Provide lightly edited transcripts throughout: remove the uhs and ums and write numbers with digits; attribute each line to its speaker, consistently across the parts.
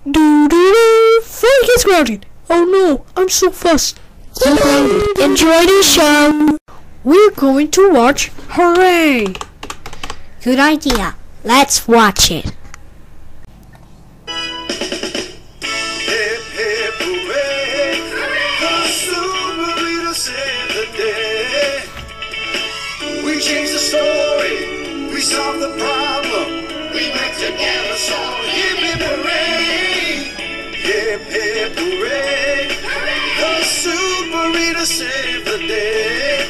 Speaker 1: Do do do. Frank is grounded. Oh no, I'm so fussed.
Speaker 2: You're grounded. Enjoy the show.
Speaker 1: We're going to watch Hooray.
Speaker 2: Good idea. Let's watch it.
Speaker 3: Hip, hip, hooray! The super leader saved the day. We changed the story. We solved the problem. We met together, so hip, hip, hooray! Hip, hip, hooray! The super leader saved the day.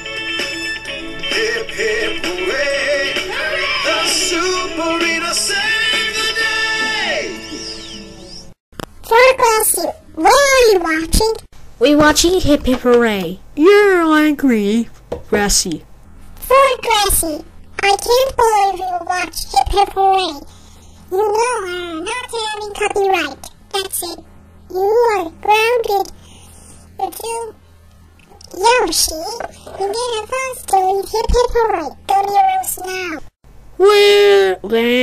Speaker 3: Hip, hip, hooray! The super leader saved the day.
Speaker 4: For Grassy, what are you watching?
Speaker 2: We're watching Hip Hip Hooray.
Speaker 1: Yeah, I agree. Grassy.
Speaker 4: For Grassy, I can't believe you watch Hip Hip Hooray. You know I'm not having copyright. That's it. You are grounded. You're too Yoshi. You get a fast to read Hip Hip Hooray. Go to your rooms now.
Speaker 1: Where?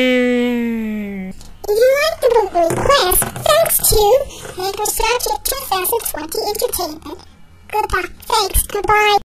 Speaker 4: If you like the book request, thanks to Microsoft 2020 Entertainment. Goodbye. Thanks. Goodbye.